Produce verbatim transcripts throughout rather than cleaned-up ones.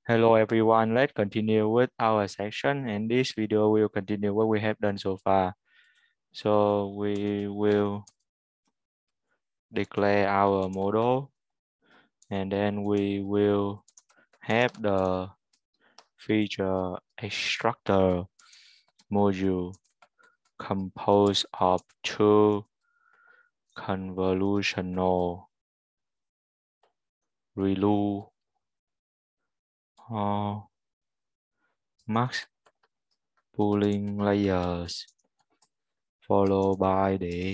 Hello everyone, let's continue with our section. In this video, we'll continue what we have done so far. So we will declare our model and then we will have the feature extractor module composed of two convolutional ReLU or max pooling layers followed by the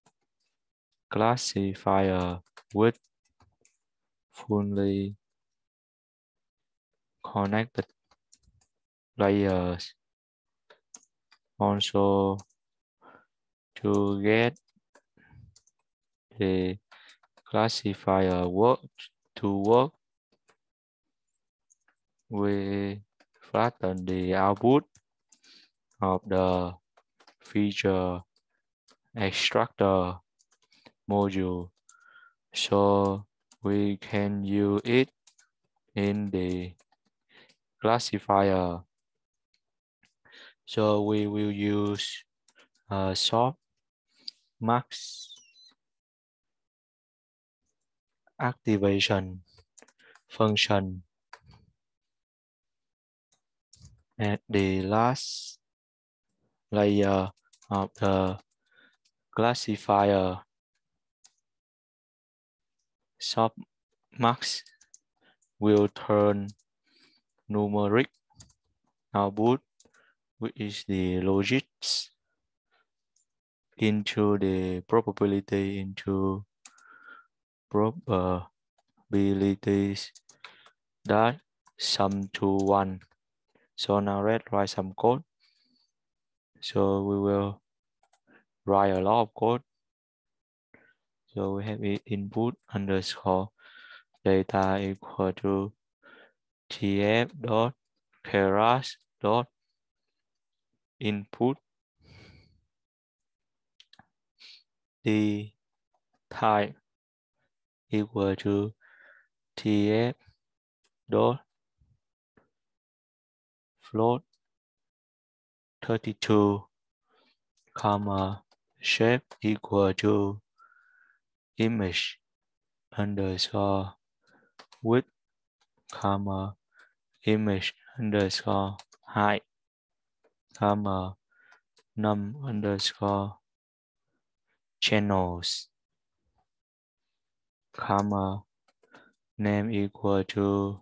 classifier with fully connected layers. Also, to get the classifier work to work, we flatten the output of the feature extractor module so we can use it in the classifier. So we will use a soft max activation function at the last layer of the classifier. Softmax will turn numeric output, which is the logics, into the probability into probabilities that sum to one. So now let's write some code. So we will write a lot of code. So we have it input underscore data equal to tf dot keras dot input the type equal to tf dot float thirty-two comma shape equal to image underscore width comma image underscore height comma num underscore channels comma name equal to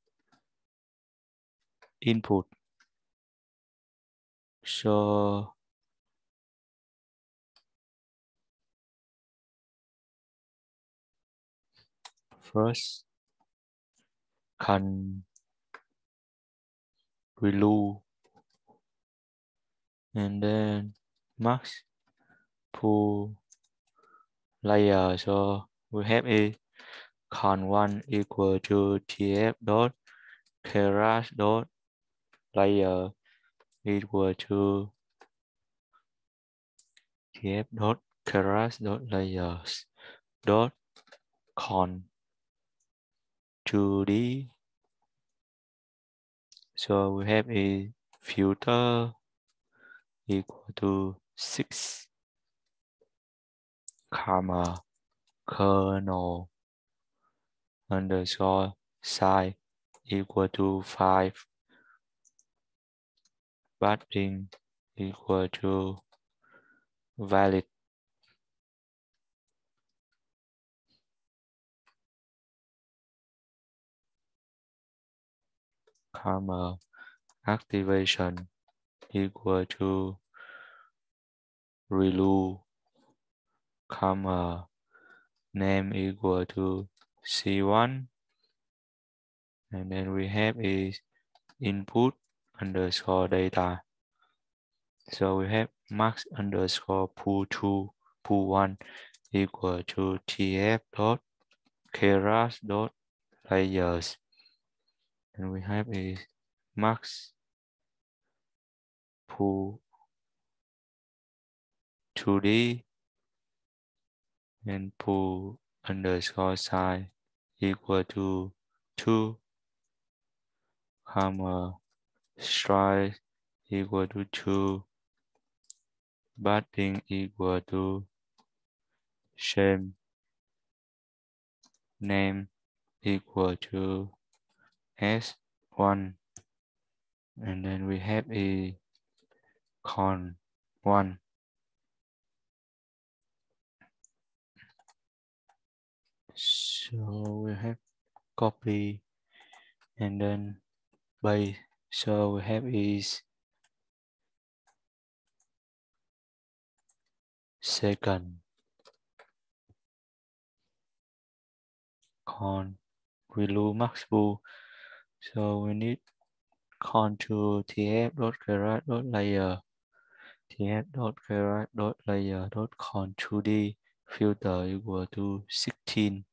input. So first can ReLU and then max pool layer. So we have a con one equal to tf dot keras dot layer equal to tf dot keras dot layers dot con two D. So we have a filter equal to six comma kernel underscore size equal to five padding equal to valid comma activation equal to ReLU comma name equal to C one, and then we have is input underscore data. So we have max underscore pool two pool one equal to tf dot keras dot layers, and we have is max pool two D and pool underscore size equal to two. comma strike equal to two, padding equal to same, name equal to s one, and then we have a con one. So we have copy and then paste. So we have is second con value max bool. So we need con to tf dot caret dot layer tf dot caret dot layer dot con two d filter equal to sixteen.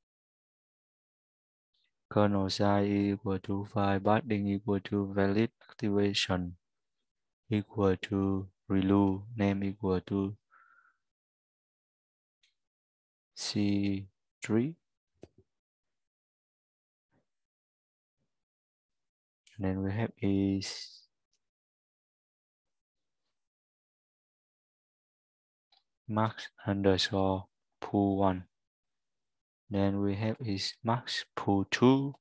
Kernel size equal to five, padding equal to valid, activation equal to relu, name equal to c three. And then we have is max underscore pool one. Then we have is max pool two.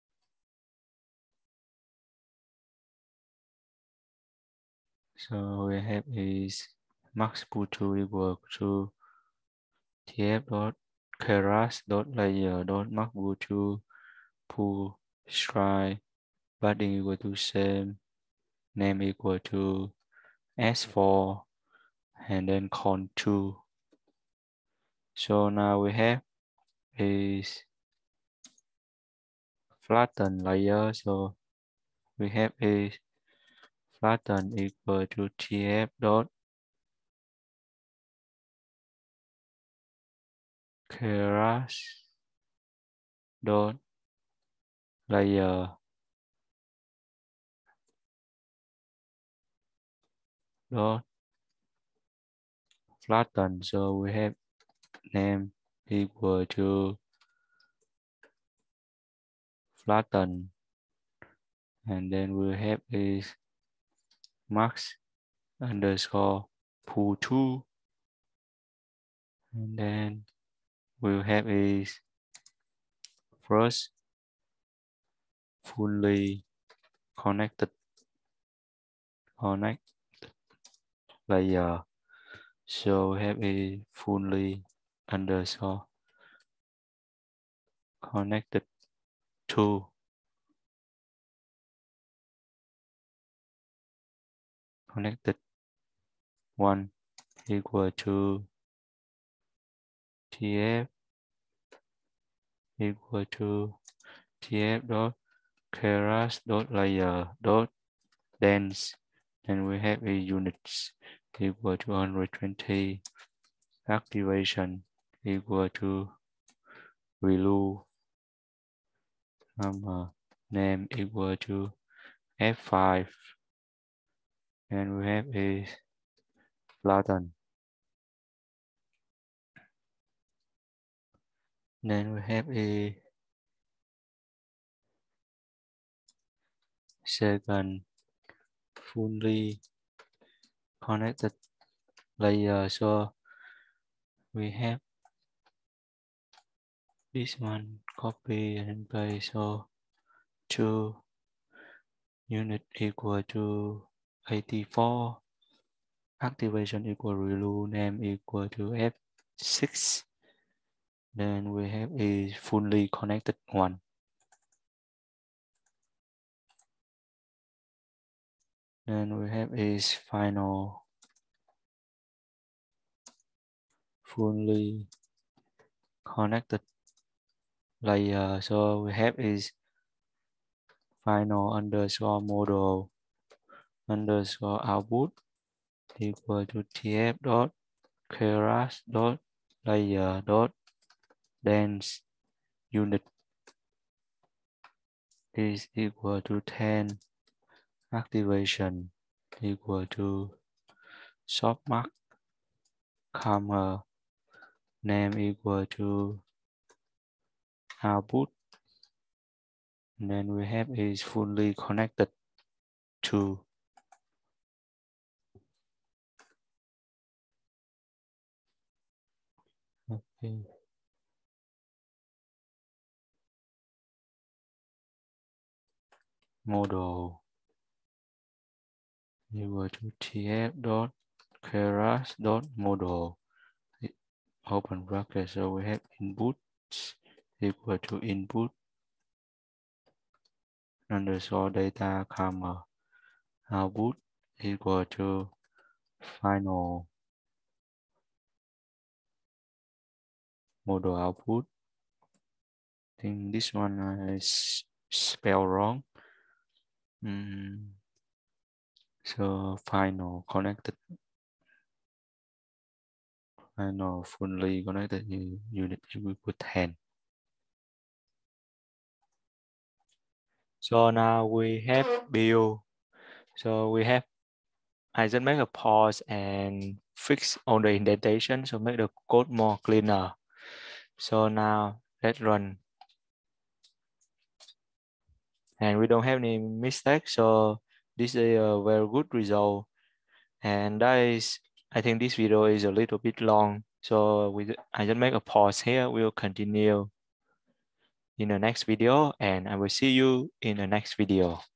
So we have is max pool two equal to tf dot keras dot layer dot max pool two pool strike, padding equal to same, name equal to s four, and then con two. So now we have is flatten layer. So we have is flatten equal to tf dot keras dot layer dot flatten. So we have name equal to flatten, and then we have is max underscore pool two, and then we'll have is first fully connected connect layer. So we have a fully underscore connected to connected one equal to tf equal to tf dot keras dot layer dot dense, and we have a units equal to one hundred twenty, activation equal to relu, number name equal to f five, and we have a flatten. Then we have a second fully connected layer. So we have this one, copy and paste. So two unit equal to eighty-four, activation equal relu, name equal to f six. Then we have a fully connected one. Then we have is final fully connected layer. So we have is final underscore model underscore output equal to tf dot keras dot layer dot dense unit is equal to ten, activation equal to softmax comma name equal to output, And then we have is fully connected to. Okay. Model equal to tf dot keras dot model open bracket. So we have inputs equal to input underscore data comma output equal to final model output. I think this one is spelled wrong. Mm. So final connected, final fully connected unit we put ten. So now we have build. So we have, I just make a pause and fix on the indentation, so make the code more cleaner. So now let's run. And we don't have any mistake, so this is a very good result. And that is, I think this video is a little bit long, so we I just make a pause here. We'll continue in the next video, and I will see you in the next video.